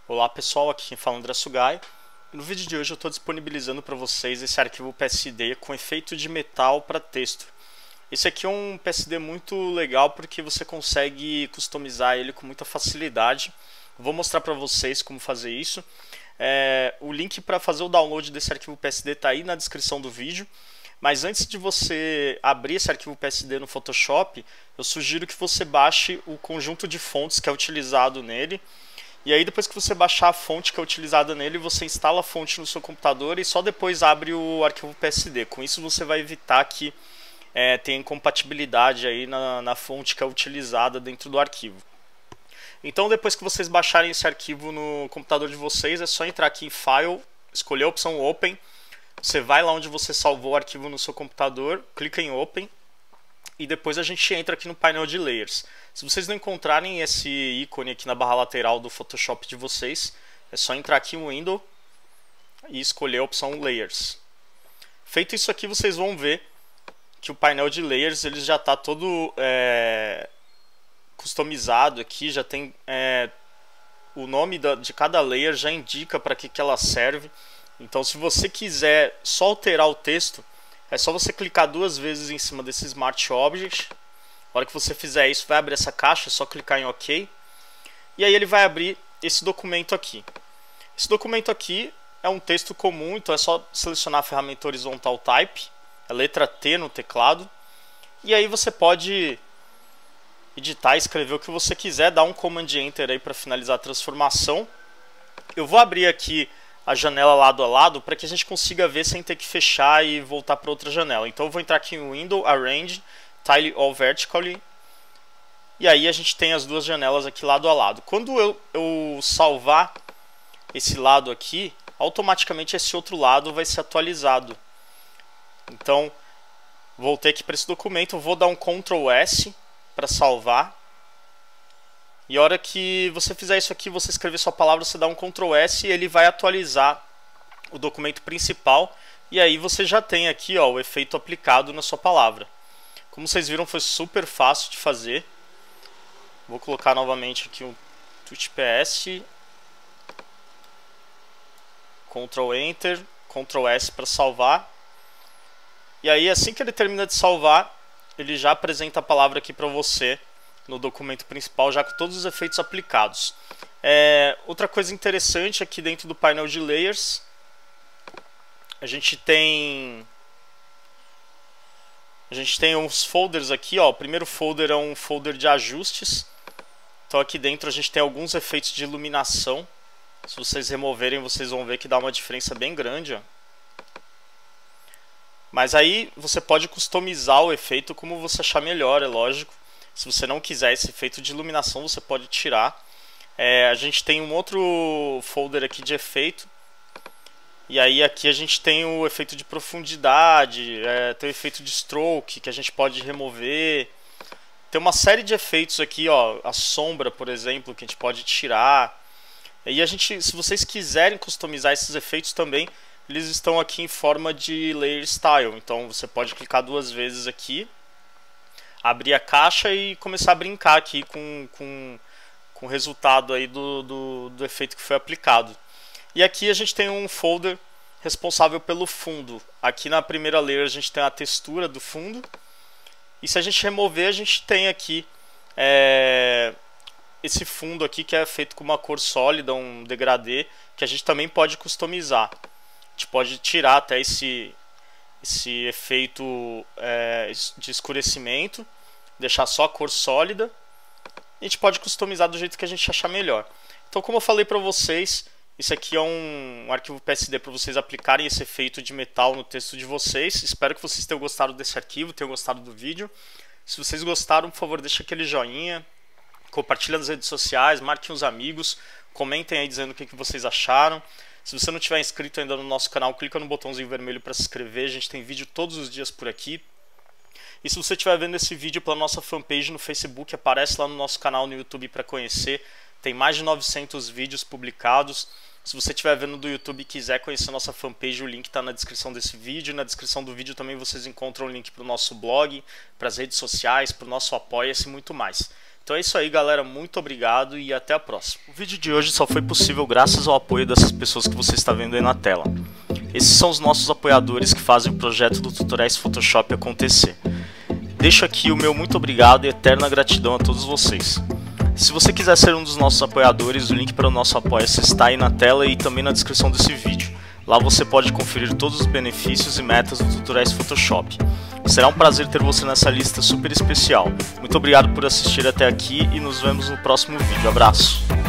Olá pessoal, aqui quem fala é André Sugai. No vídeo de hoje eu estou disponibilizando para vocês esse arquivo PSD com efeito de metal para texto. Esse aqui é um PSD muito legal porque você consegue customizar ele com muita facilidade. Vou mostrar para vocês como fazer isso. O link para fazer o download desse arquivo PSD está aí na descrição do vídeo. Mas antes de você abrir esse arquivo PSD no Photoshop, eu sugiro que você baixe o conjunto de fontes que é utilizado nele. E aí depois que você baixar a fonte que é utilizada nele, você instala a fonte no seu computador e só depois abre o arquivo PSD. Com isso você vai evitar que tenha incompatibilidade aí na fonte que é utilizada dentro do arquivo. Então depois que vocês baixarem esse arquivo no computador de vocês, é só entrar aqui em File, escolher a opção Open. Você vai lá onde você salvou o arquivo no seu computador, clica em Open. E depois a gente entra aqui no painel de Layers. Se vocês não encontrarem esse ícone aqui na barra lateral do Photoshop de vocês, é só entrar aqui em Window e escolher a opção Layers. Feito isso aqui, vocês vão ver que o painel de Layers ele já está todo customizado aqui, já tem o nome de cada layer, já indica para que ela serve. Então se você quiser só alterar o texto, é só você clicar duas vezes em cima desse Smart Object. Na hora que você fizer isso, vai abrir essa caixa, é só clicar em OK. E aí ele vai abrir esse documento aqui. Esse documento aqui é um texto comum, então é só selecionar a ferramenta Horizontal Type, a letra T no teclado. E aí você pode editar e escrever o que você quiser, dar um Command Enter aí para finalizar a transformação. Eu vou abrir aqui a janela lado a lado para que a gente consiga ver sem ter que fechar e voltar para outra janela. Então eu vou entrar aqui em Window, Arrange, Tile All Vertically, e aí a gente tem as duas janelas aqui lado a lado. Quando eu salvar esse lado aqui, automaticamente esse outro lado vai ser atualizado. Então voltei aqui para esse documento, vou dar um Ctrl S para salvar. E a hora que você fizer isso aqui, você escrever sua palavra, você dá um Ctrl S e ele vai atualizar o documento principal. E aí você já tem aqui o efeito aplicado na sua palavra. Como vocês viram, foi super fácil de fazer. Vou colocar novamente aqui um Touch PS. Ctrl Enter, Ctrl S para salvar. E aí assim que ele termina de salvar, ele já apresenta a palavra aqui para você no documento principal, já com todos os efeitos aplicados. Outra coisa interessante aqui dentro do painel de Layers, a gente tem uns folders aqui. O primeiro folder é um folder de ajustes. Então aqui dentro a gente tem alguns efeitos de iluminação. Se vocês removerem, vocês vão ver que dá uma diferença bem grande. Mas aí você pode customizar o efeito como você achar melhor, é lógico. Se você não quiser esse efeito de iluminação, você pode tirar. A gente tem um outro folder aqui de efeito. E aí aqui a gente tem o efeito de profundidade, tem o efeito de stroke que a gente pode remover. Tem uma série de efeitos aqui, a sombra, por exemplo, que a gente pode tirar. E se vocês quiserem customizar esses efeitos também, eles estão aqui em forma de layer style. Então você pode clicar duas vezes aqui, abrir a caixa e começar a brincar aqui com o resultado aí do efeito que foi aplicado. E aqui a gente tem um folder responsável pelo fundo. Aqui na primeira layer a gente tem a textura do fundo. E se a gente remover, a gente tem aqui esse fundo aqui que é feito com uma cor sólida, um degradê, que a gente também pode customizar. A gente pode tirar até esse efeito de escurecimento, deixar só a cor sólida. A gente pode customizar do jeito que a gente achar melhor. Então, como eu falei para vocês, isso aqui é um arquivo PSD para vocês aplicarem esse efeito de metal no texto de vocês. Espero que vocês tenham gostado desse arquivo, tenham gostado do vídeo. Se vocês gostaram, por favor, deixa aquele joinha, compartilha nas redes sociais, marquem os amigos, comentem aí dizendo o que vocês acharam. Se você não tiver inscrito ainda no nosso canal, clica no botãozinho vermelho para se inscrever. A gente tem vídeo todos os dias por aqui. E se você estiver vendo esse vídeo pela nossa fanpage no Facebook, aparece lá no nosso canal no YouTube para conhecer. Tem mais de 900 vídeos publicados. Se você estiver vendo do YouTube e quiser conhecer a nossa fanpage, o link está na descrição desse vídeo. Na descrição do vídeo também vocês encontram o link para o nosso blog, para as redes sociais, para o nosso Apoia-se e muito mais. Então é isso aí, galera, muito obrigado e até a próxima. O vídeo de hoje só foi possível graças ao apoio dessas pessoas que você está vendo aí na tela. Esses são os nossos apoiadores que fazem o projeto do Tutoriais Photoshop acontecer. Deixo aqui o meu muito obrigado e eterna gratidão a todos vocês. Se você quiser ser um dos nossos apoiadores, o link para o nosso Apoia-se está aí na tela e também na descrição desse vídeo. Lá você pode conferir todos os benefícios e metas do Tutoriais Photoshop. Será um prazer ter você nessa lista super especial. Muito obrigado por assistir até aqui e nos vemos no próximo vídeo. Abraço!